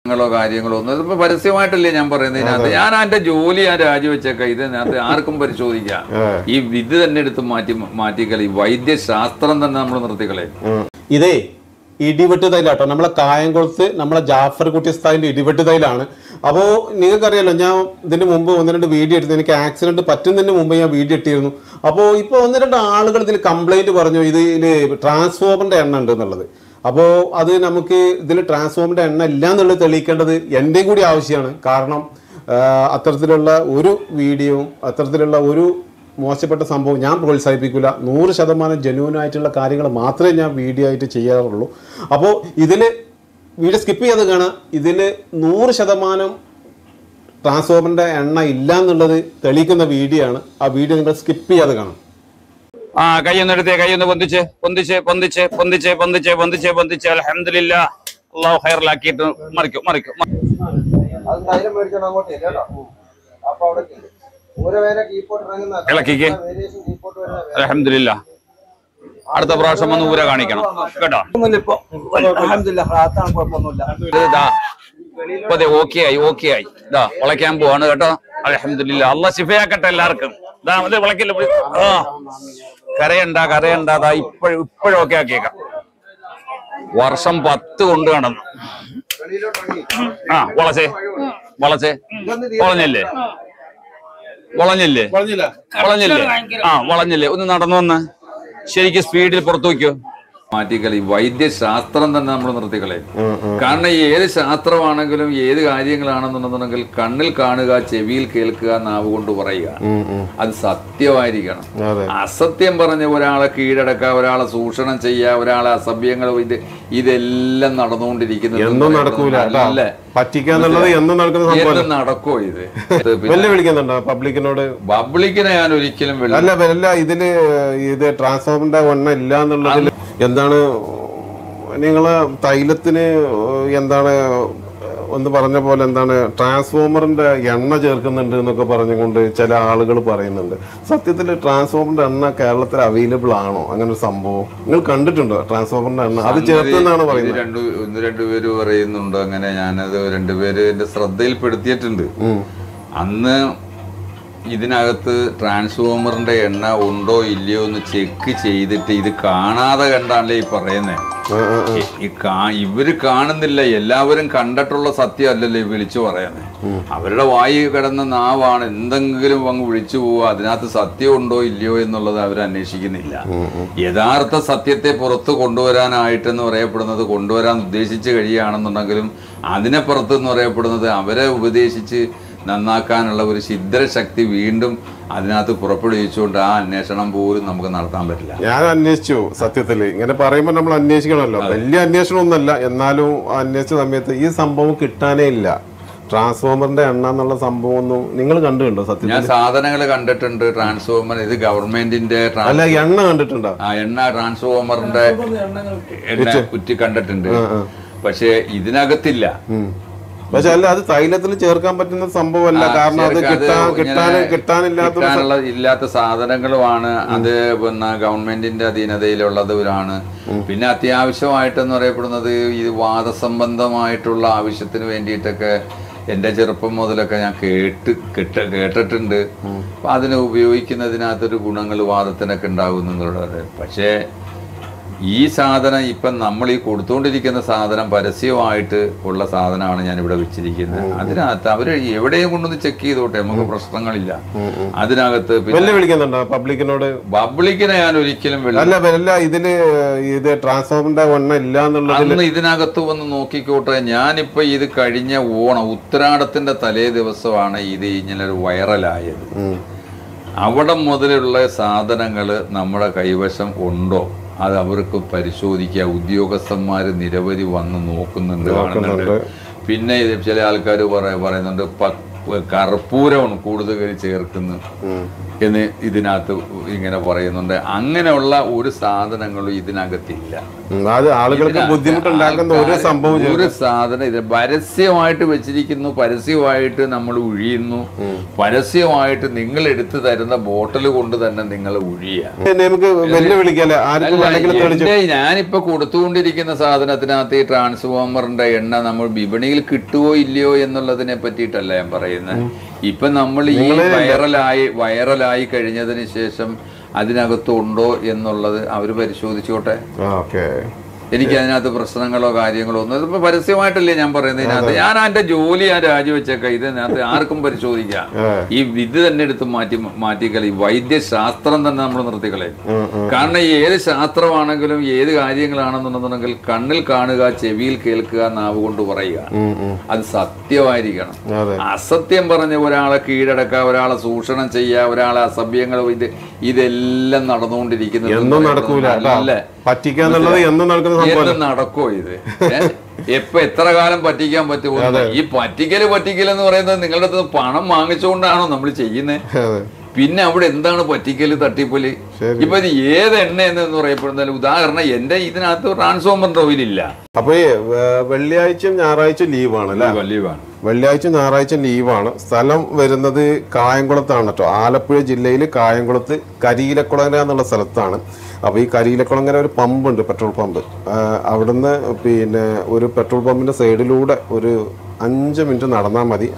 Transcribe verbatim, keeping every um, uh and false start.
ങ്ങളോ കാര്യങ്ങളോ ഒന്നും ഇതിപ്പോ പരസ്യമായിട്ടല്ലേ ഞാൻ പറയുന്നത്. ഇതിനകത്ത് ഞാൻ എന്റെ ജോലി ഞാൻ രാജിവെച്ചേക്ക ഇതിനകത്ത് ആർക്കും പരിശോധിക്കാം. ഈ വിധി തന്നെ എടുത്ത് മാറ്റി മാറ്റിക്കളി, വൈദ്യശാസ്ത്രം തന്നെ നമ്മൾ നിർത്തിക്കളെ. ഇതേ ഇടിവെട്ട് തൈലാട്ടോ, നമ്മളെ കായംകുളത്ത് നമ്മളെ ജാഫർ കുട്ടി സ്ഥായിന്റെ ഇടിവെട്ട് തൈലാണ്. അപ്പോൾ നിങ്ങൾക്കറിയാലോ, ഞാൻ ഇതിന് മുമ്പ് ഒന്ന് രണ്ട് വീഡിയോ എടുത്തു. എനിക്ക് ആക്സിഡന്റ് പറ്റുന്നതിന് മുമ്പ് ഞാൻ വീഡിയോ ഇട്ടിരുന്നു. അപ്പോൾ ഇപ്പോൾ ഒന്ന് രണ്ട് ആളുകൾ ഇതിൽ കംപ്ലൈന്റ് പറഞ്ഞു ഇതിൽ ട്രാൻസ്ഫോമറിന്റെ എണ്ണ ഉണ്ട് എന്നുള്ളത്. അപ്പോൾ അത് നമുക്ക് ഇതിൽ ട്രാൻസ്ഫോമറിന്റെ എണ്ണ ഇല്ല എന്നുള്ളത് തെളിയിക്കേണ്ടത് എൻ്റെയും കൂടി ആവശ്യമാണ്. കാരണം അത്തരത്തിലുള്ള ഒരു വീഡിയോയും അത്തരത്തിലുള്ള ഒരു മോശപ്പെട്ട സംഭവം ഞാൻ പ്രോത്സാഹിപ്പിക്കില്ല. നൂറ് ശതമാനം ജെന്യൂനായിട്ടുള്ള കാര്യങ്ങൾ മാത്രമേ ഞാൻ വീഡിയോ ആയിട്ട് ചെയ്യാറുള്ളൂ. അപ്പോൾ ഇതിൽ വീഡിയോ സ്കിപ്പ് ചെയ്ത് കാണാം. ഇതിൽ നൂറ് ശതമാനം ട്രാൻസ്ഫോമറിൻ്റെ എണ്ണ ഇല്ല എന്നുള്ളത് തെളിയിക്കുന്ന വീഡിയോ ആണ്. ആ വീഡിയോ നിങ്ങൾ സ്കിപ്പ് ചെയ്യാതെ കാണാം. ആ കൈയൊന്ന് എടുത്തേ, കൈയൊന്ന് പൊന്തിച്ച് പൊന്തിച്ച് പൊന്തിച്ച് പൊന്തിച്ച് പൊന്തിച്ച് പൊന്തിച്ച് പൊന്തിച്ച് അൽഹംദുലില്ലാഹ് അല്ലാഹു ഖൈറിലാക്കിയിട്ട് മറിക്കും മറിക്കും. ഇളക്കിക്ക് അൽഹംദുലില്ലാഹ്. അടുത്ത പ്രാവശ്യം വന്ന് ഊര കാണിക്കണം കേട്ടോ. ഓക്കെ ആയി ഓക്കെ ആയി ഇതാ വിളയ്ക്കാൻ പോവാണ് കേട്ടോ. അൽഹംദുലില്ലാഹ് അല്ലാഹ് ശിഫയാക്കട്ടെ എല്ലാവർക്കും. ഇതാ അത് വിളക്കില്ല, ആ കരയണ്ട കരയണ്ട. അതാ ഇപ്പോഴും ഇപ്പോഴും ഒക്കെ ആക്കിയേക്കാം. വർഷം പത്ത് കൊണ്ട് കടന്നു. ആ വളച്ചേ വളച്ചേ വളഞ്ഞില്ലേ വളഞ്ഞില്ലേ വളഞ്ഞില്ലേ ആ വളഞ്ഞില്ലേ. ഒന്ന് നടന്നു വന്ന് ശരിക്കും സ്പീഡിൽ പുറത്തു വയ്ക്കോ. മാറ്റിക്കളി, വൈദ്യശാസ്ത്രം തന്നെ നമ്മൾ നിർത്തിക്കളെ. കാരണം ഏത് ശാസ്ത്രമാണെങ്കിലും ഏത് കാര്യങ്ങളാണെന്നുണ്ടെന്നുണ്ടെങ്കിൽ കണ്ണിൽ കാണുക, ചെവിയിൽ കേൾക്കുക, നാവ് കൊണ്ട് പറയുക. അത് സത്യമായിരിക്കണം. അസത്യം പറഞ്ഞ ഒരാളെ കീഴടക്കുക, ഒരാളെ ചൂഷണം ചെയ്യുക, ഒരാളെ അസഭ്യങ്ങൾ, ഇത് ഇതെല്ലാം നടന്നുകൊണ്ടിരിക്കുന്നത് നടക്കോ? ഇത് പബ്ലിക്കിനോട് പബ്ലിക്കിനെ ഞാൻ ഒരിക്കലും അല്ല ഇതില് ഇത് ട്രാൻസ്ഫോമറിന്റെ എണ്ണ ഇല്ല എന്നുള്ളതിൽ എന്താണ് നിങ്ങള് തൈലത്തിന് എന്താണ് ഒന്ന് പറഞ്ഞ പോലെ എന്താണ് ട്രാൻസ്ഫോമറിന്റെ എണ്ണ ചേർക്കുന്നുണ്ട് എന്നൊക്കെ പറഞ്ഞുകൊണ്ട് ചില ആളുകൾ പറയുന്നുണ്ട്. സത്യത്തിൽ ട്രാൻസ്ഫോമറിന്റെ എണ്ണ കേരളത്തിൽ അവൈലബിൾ ആണോ? അങ്ങനെ ഒരു സംഭവം നിങ്ങൾ കണ്ടിട്ടുണ്ടോ? ട്രാൻസ്ഫോമറിന്റെ എണ്ണ അത് ചേർത്തെന്നാണ് പറയുന്നത്. രണ്ടു ഒന്ന് രണ്ടുപേര് പറയുന്നുണ്ട് അങ്ങനെ. ഞാനത് രണ്ടുപേര് എന്റെ ശ്രദ്ധയിൽപ്പെടുത്തിയിട്ടുണ്ട്. അന്ന് ഇതിനകത്ത് ട്രാൻസ്ഫോമറിന്റെ എണ്ണ ഉണ്ടോ ഇല്ലയോ എന്ന് ചെക്ക് ചെയ്തിട്ട് ഇത് കാണാതെ കണ്ടാണല്ലേ ഈ പറയുന്നത്. ഈ കാ ഇവര് കാണുന്നില്ല, എല്ലാവരും കണ്ടിട്ടുള്ള സത്യം അല്ലല്ലോ വിളിച്ചു പറയുന്നത്. അവരുടെ വായി കിടന്ന നാവാണ് എന്തെങ്കിലും അങ്ങ് വിളിച്ചു പോവുക. അതിനകത്ത് സത്യം ഉണ്ടോ ഇല്ലയോ എന്നുള്ളത് അവർ അന്വേഷിക്കുന്നില്ല. യഥാർത്ഥ സത്യത്തെ പുറത്ത് കൊണ്ടുവരാനായിട്ടെന്ന് പറയപ്പെടുന്നത്, കൊണ്ടുവരാൻ ഉദ്ദേശിച്ച് കഴിയുകയാണെന്നുണ്ടെങ്കിലും അതിനെപ്പുറത്ത് എന്ന് പറയപ്പെടുന്നത് അവരെ ഉപദേശിച്ച് നന്നാക്കാനുള്ള ഒരു ഛിദ്രശക്തി വീണ്ടും അതിനകത്ത് പുറപ്പെടുവിച്ചുകൊണ്ട് ആ അന്വേഷണം പോലും നമുക്ക് നടത്താൻ പറ്റില്ല. ഞാൻ അന്വേഷിച്ചു. സത്യത്തിൽ ഇങ്ങനെ പറയുമ്പോൾ നമ്മൾ അന്വേഷിക്കണമല്ലോ. വലിയ അന്വേഷണം ഒന്നല്ല, എന്നാലും അന്വേഷിച്ച സമയത്ത് ഈ സംഭവം കിട്ടാനേ ഇല്ല. ട്രാൻസ്ഫോമറിന്റെ എണ്ണ എന്നുള്ള സംഭവം ഒന്നും നിങ്ങൾ കണ്ടിട്ടുണ്ടോ? സത്യം ഞാൻ സാധനങ്ങൾ കണ്ടിട്ടുണ്ട്. ട്രാൻസ്ഫോമർ ഇത് ഗവൺമെന്റിന്റെ അല്ല എണ്ണ കണ്ടിട്ടുണ്ടോ? ആ എണ്ണ ട്രാൻസ്ഫോമറിന്റെ എണ്ണ കുറ്റി കണ്ടിട്ടുണ്ട്. പക്ഷെ ഇതിനകത്തില്ല. പക്ഷെ അല്ല അത് തൈലത്തിൽ ചേർക്കാൻ പറ്റുന്ന സംഭവമല്ല. കാരണം അത് കിട്ടാൻ കിട്ടാൻ കിട്ടാനില്ലാത്ത ഇല്ലാത്ത സാധനങ്ങളുമാണ്. അത് പിന്നെ ഗവൺമെന്റിന്റെ അധീനതയിലുള്ളവരാണ്. പിന്നെ അത്യാവശ്യമായിട്ടെന്ന് പറയപ്പെടുന്നത് ഈ വാദസംബന്ധമായിട്ടുള്ള ആവശ്യത്തിന് വേണ്ടിയിട്ടൊക്കെ എൻ്റെ ചെറുപ്പം മുതലൊക്കെ ഞാൻ കേട്ട് കേട്ട കേട്ടിട്ടുണ്ട്. അപ്പം അതിനെ ഉപയോഗിക്കുന്നതിനകത്തൊരു ഗുണങ്ങൾ വാദത്തിനൊക്കെ ഉണ്ടാകുന്നുള്ളത്. പക്ഷേ ഈ സാധനം ഇപ്പം നമ്മൾ ഈ കൊടുത്തുകൊണ്ടിരിക്കുന്ന സാധനം പരസ്യമായിട്ട് ഉള്ള സാധനമാണ് ഞാനിവിടെ വെച്ചിരിക്കുന്നത്. അതിനകത്ത് അവര് എവിടെയും കൊണ്ടൊന്ന് ചെക്ക് ചെയ്തോട്ടെ, നമുക്ക് പ്രശ്നങ്ങളില്ല. അതിനകത്ത് വിളിക്കുന്നുണ്ടോ പബ്ലിക്കിനോട്? പബ്ലിക്കിനെ ഞാൻ ഒരിക്കലും അല്ല ഇതില് ഇത് ട്രാൻസ്ഫോമറിന്റെ എണ്ണ ഇല്ല എന്നുള്ളത് ഇതിനകത്ത് വന്ന് നോക്കിക്കോട്ടെ. ഞാനിപ്പോ ഇത് കഴിഞ്ഞ ഓണം ഉത്രാടത്തിന്റെ തലേ ദിവസമാണ് ഇത് ഇങ്ങനെ ഒരു വൈറലായത്. അവിടെ മുതലുള്ള സാധനങ്ങൾ നമ്മുടെ കൈവശം ഉണ്ടോ അത് അവർക്ക് പരിശോധിക്കുക. ഉദ്യോഗസ്ഥന്മാർ നിരവധി വന്ന് നോക്കുന്നുണ്ട്, കാണുന്നുണ്ട്. പിന്നെ ചില ആൾക്കാർ പറയുന്നുണ്ട് കർപ്പൂരമാണ് കൂടുതൽ ചേർക്കുന്നു എന്ന് ഇതിനകത്ത് ഇങ്ങനെ പറയുന്നുണ്ട്. അങ്ങനെയുള്ള ഒരു സാധനങ്ങളും ഇതിനകത്തില്ല. അത് ആളുകൾക്ക് ബുദ്ധിമുട്ടുണ്ടാക്കുന്ന ഒരു സംഭവം ഒരു സാധനം ഇത് പരസ്യമായിട്ട് വെച്ചിരിക്കുന്നു, പരസ്യമായിട്ട് നമ്മൾ ഒഴിയുന്നു, പരസ്യമായിട്ട് നിങ്ങൾ എടുത്തു തരുന്ന ബോട്ടിൽ കൊണ്ട് തന്നെ നിങ്ങൾ ഒഴിയുക. നമുക്ക് വെല്ലുവിളിക്കല്ലേ ഞാനിപ്പോ കൊടുത്തുകൊണ്ടിരിക്കുന്ന സാധനത്തിനകത്ത് ഈ ട്രാൻസ്ഫോമറിന്റെ എണ്ണ നമ്മൾ വിപണിയിൽ കിട്ടുവോ ഇല്ലയോ എന്നുള്ളതിനെ പറ്റിയിട്ടല്ല ഞാൻ പറയുന്നത്. ഇപ്പൊ നമ്മൾ ഈ വൈറലായി വൈറലായി കഴിഞ്ഞതിന് ശേഷം അതിനകത്തുണ്ടോ എന്നുള്ളത് അവര് പരിശോധിച്ചോട്ടെ. എനിക്ക് അതിനകത്ത് പ്രശ്നങ്ങളോ കാര്യങ്ങളോ ഒന്നും ഇതിപ്പോ പരസ്യമായിട്ടല്ലേ ഞാൻ പറയുന്നത്. ഇതിനകത്ത് ഞാൻ എന്റെ ജോലി ഞാൻ രാജിവെച്ചേക്കാം. ഇതിനകത്ത് ആർക്കും പരിശോധിക്കാം. ഈ വിധി തന്നെ എടുത്ത് മാറ്റി മാറ്റിക്കളി, വൈദ്യശാസ്ത്രം തന്നെ നമ്മൾ നിർത്തിക്കളയും. കാരണം ഏത് ശാസ്ത്രമാണെങ്കിലും ഏത് കാര്യങ്ങളാണെന്നുണ്ടെന്നുണ്ടെങ്കിൽ കണ്ണിൽ കാണുക, ചെവിയിൽ കേൾക്കുക, നാവ് കൊണ്ട് പറയുക. അത് സത്യമായിരിക്കണം. അസത്യം പറഞ്ഞ ഒരാളെ കീഴടക്കുക, ഒരാളെ ചൂഷണം ചെയ്യുക, ഒരാളെ അസഭ്യങ്ങൾ, ഇത് ഇതെല്ലാം നടന്നുകൊണ്ടിരിക്കുന്നത് നടക്കോ? ഇത് എപ്പൊ എത്ര കാലം പറ്റിക്കാൻ പറ്റുമോ? ഈ പറ്റിക്കല് പറ്റിക്കലെന്ന് പറയുന്നത് നിങ്ങളുടെ അടുത്ത് പണം വാങ്ങിച്ചുകൊണ്ടാണോ നമ്മൾ ചെയ്യുന്നത്? പിന്നെ അവിടെ എന്താണ് പറ്റിക്കല്, തട്ടിപ്പല്? ഇപ്പൊ ഇത് ഏത് എണ്ണ എന്ന് പറയപ്പെടുന്നാലും ഉദാഹരണം എന്റെ ഇതിനകത്ത് ട്രാൻസ്ഫോമറിന്റെ ഓയിലില്ല. അപ്പൊ വെള്ളിയാഴ്ചയും ഞായറാഴ്ച ലീവാണ് അല്ലേ? ലീവാണ്. വെള്ളിയാഴ്ച ഞായറാഴ്ച ലീവാണ്. സ്ഥലം വരുന്നത് കായംകുളത്താണ് കേട്ടോ. ആലപ്പുഴ ജില്ലയിൽ കായംകുളത്ത് കരിയിലക്കുളങ്ങര എന്നുള്ള സ്ഥലത്താണ്. അപ്പോൾ ഈ കരിയിലക്കുളങ്ങര ഒരു പമ്പുണ്ട്, പെട്രോൾ പമ്പ്. അവിടുന്ന് പിന്നെ ഒരു പെട്രോൾ പമ്പിന്റെ സൈഡിലൂടെ ഒരു അഞ്ച് മിനിറ്റ് നടന്നാൽ മതി.